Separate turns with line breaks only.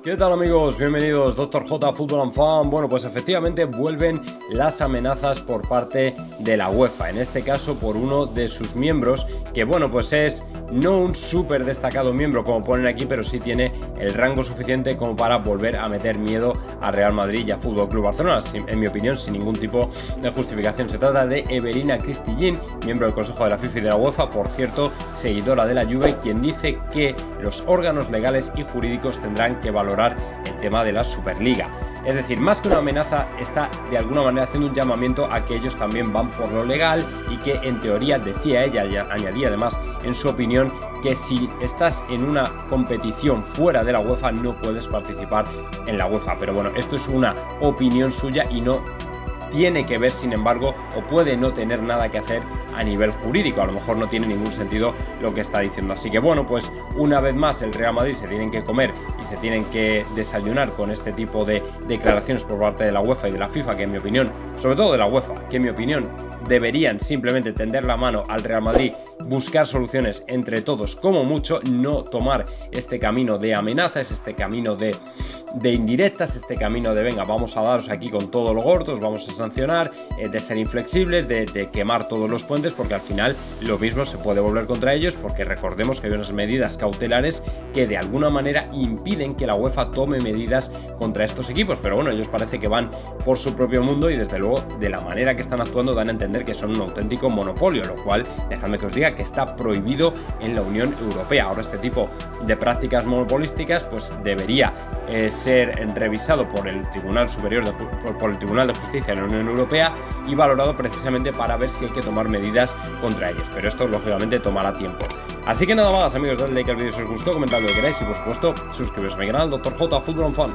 ¿Qué tal amigos? Bienvenidos, Dr. J Fútbol and Fan. Bueno, pues efectivamente vuelven las amenazas por parte de la UEFA, en este caso por uno de sus miembros, que bueno, pues es no un súper destacado miembro como ponen aquí, pero sí tiene el rango suficiente como para volver a meter miedo a Real Madrid y a Fútbol Club Barcelona, en mi opinión, sin ningún tipo de justificación. Se trata de Evelina Cristillín, miembro del Consejo de la FIFA y de la UEFA, por cierto, seguidora de la Juve, quien dice que los órganos legales y jurídicos tendrán que valorar el tema de la Superliga. Es decir, más que una amenaza, está de alguna manera haciendo un llamamiento a que ellos también van por lo legal y que en teoría, decía ella, y añadía además en su opinión, que si estás en una competición fuera de la UEFA no puedes participar en la UEFA. Pero bueno, esto es una opinión suya y no tiene que ver, sin embargo, o puede no tener nada que hacer a nivel jurídico. A lo mejor no tiene ningún sentido lo que está diciendo. Así que bueno, pues una vez más el Real Madrid se tienen que comer y se tienen que desayunar con este tipo de declaraciones por parte de la UEFA y de la FIFA, que en mi opinión, sobre todo de la UEFA, que en mi opinión deberían simplemente tender la mano al Real Madrid, buscar soluciones entre todos como mucho, no tomar este camino de amenazas, este camino de indirectas, este camino de venga, vamos a daros aquí con todo lo gordos, vamos a sancionar, de ser inflexibles, de quemar todos los puentes, porque al final lo mismo se puede volver contra ellos, porque recordemos que hay unas medidas cautelares que de alguna manera impiden que la UEFA tome medidas contra estos equipos. Pero bueno, ellos parece que van por su propio mundo y desde luego de la manera que están actuando dan a entender que son un auténtico monopolio, lo cual, dejadme que os diga que está prohibido en la Unión Europea. Ahora este tipo de prácticas monopolísticas pues debería ser revisado por el Tribunal Superior por el Tribunal de Justicia de la Unión Europea y valorado precisamente para ver si hay que tomar medidas contra ellos, pero esto lógicamente tomará tiempo. Así que nada más amigos, dadle like al vídeo si os gustó, comentad lo que queráis y por supuesto suscribiros a mi canal Dr. J Fútbol and Fan.